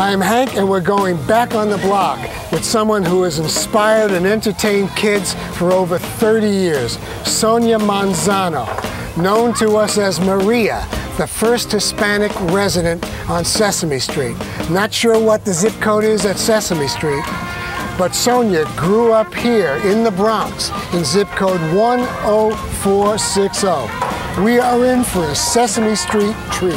I'm Hank, and we're going back on the block with someone who has inspired and entertained kids for over 30 years, Sonia Manzano, known to us as Maria, the first Hispanic resident on Sesame Street. Not sure what the zip code is at Sesame Street, but Sonia grew up here in the Bronx in zip code 10460. We are in for a Sesame Street treat.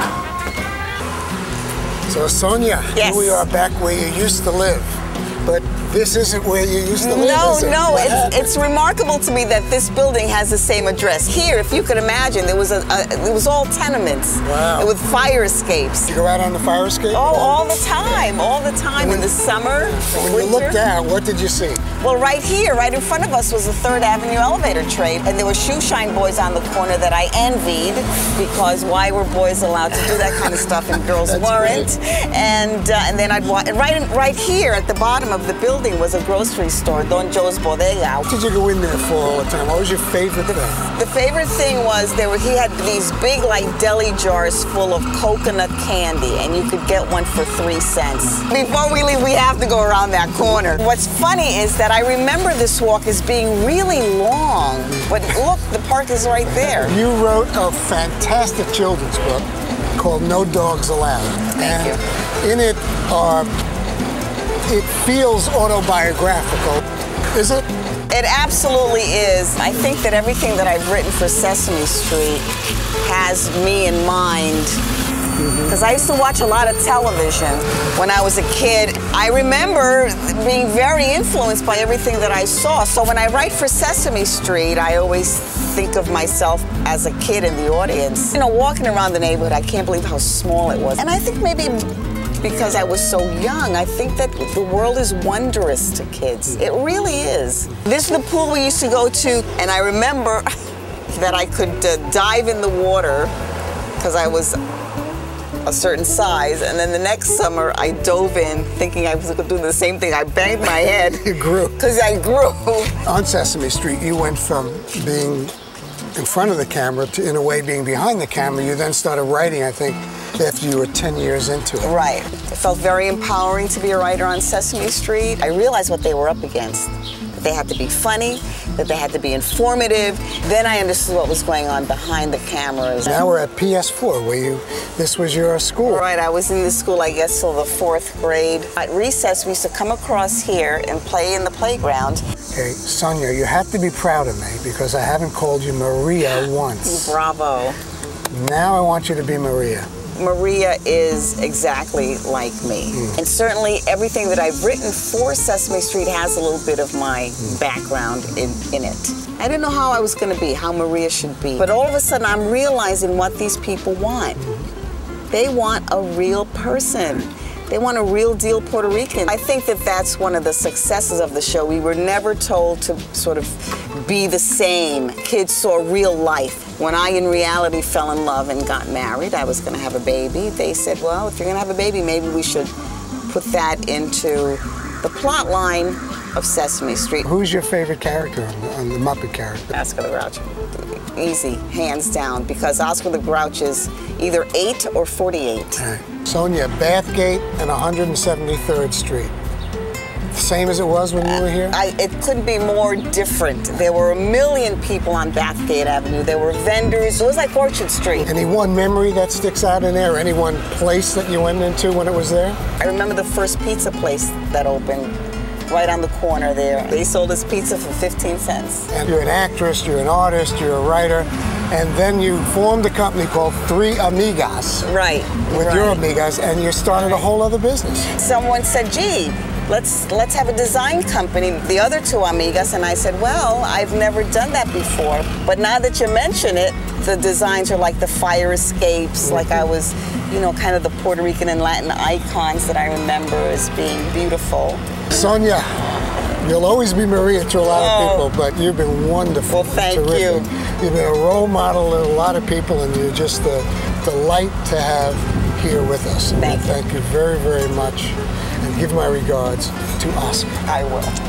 So Sonia, yes. Here we are back where you used to live, but this isn't where you used to live, is it? No, it's remarkable to me that this building has the same address. Here, if you could imagine, it was all tenements. Wow. With fire escapes. You go out on the fire escape? Oh, all the time, in the summer, and when winter. you looked down, what did you see? Well, right here, right in front of us was the 3rd Avenue elevator train, and there were shoe shine boys on the corner that I envied, because why were boys allowed to do that kind of stuff and girls weren't? And then I'd walk, and right here at the bottom of the building was a grocery store, Don Joe's Bodega. What did you go in there for all the time? What was your favorite thing? The favorite thing was he had these big like deli jars full of coconut candy, and you could get one for 3 cents. Before we leave, we have to go around that corner. What's funny is that I remember this walk as being really long, but look, the park is right there. You wrote a fantastic children's book called No Dogs Allowed. Thank you. In it it feels autobiographical. Is it? It absolutely is. I think that everything that I've written for Sesame Street has me in mind. Because I used to watch a lot of television when I was a kid. I remember being very influenced by everything that I saw. So when I write for Sesame Street, I always think of myself as a kid in the audience. You know, walking around the neighborhood, I can't believe how small it was. And I think maybe because I was so young, I think that the world is wondrous to kids. It really is. This is the pool we used to go to, and I remember that I could dive in the water because I was a certain size, and then the next summer I dove in thinking I was going to do the same thing. I banged my head. You grew. Because I grew. On Sesame Street, you went from being in front of the camera to, in a way, being behind the camera. You then started writing, I think, after you were 10 years into it. Right. It felt very empowering to be a writer on Sesame Street. I realized what they were up against. That they had to be funny, that they had to be informative. Then I understood what was going on behind the cameras. Now we're at PS4, where this was your school. Right, I was in the school, I guess, till the 4th grade. At recess, we used to come across here and play in the playground. Okay, Sonia, you have to be proud of me because I haven't called you Maria once. Bravo. Now I want you to be Maria. Maria is exactly like me. And certainly everything that I've written for Sesame Street has a little bit of my background in it. I didn't know how I was going to be, how Maria should be. But all of a sudden I'm realizing what these people want. They want a real person. They want a real deal Puerto Rican. I think that that's one of the successes of the show. We were never told to sort of be the same. Kids saw real life. When I, in reality, fell in love and got married, I was going to have a baby. They said, well, if you're going to have a baby, maybe we should put that into the plot line of Sesame Street. Who's your favorite character on the Muppet character? Oscar the Grouch. Easy, hands down, because Oscar the Grouch is either 8 or 48. Right. Sonia, Bathgate and 173rd Street. Same as it was when you were here? It couldn't be more different. There were 1 million people on Bathgate Avenue. There were vendors. It was like Orchard Street. Any one memory that sticks out in there? Or any one place that you went into when it was there? I remember the first pizza place that opened right on the corner there. They sold us pizza for 15 cents. And you're an actress, you're an artist, you're a writer, and then you formed a company called Three Amigas. Right. With your amigas, and you started a whole other business. Someone said, gee, let's have a design company, the other 2 amigas, and I said, well, I've never done that before, but now that you mention it, the designs are like the fire escapes, like I was, you know, kind of the Puerto Rican and Latin icons that I remember as being beautiful. Sonia, you'll always be Maria to a lot of people, but you've been wonderful. Well, thank terrific. you. You've been a role model to a lot of people, and you're just a delight to have here with us. Thank you. Thank you very, very much. And give my regards to Oscar. I will.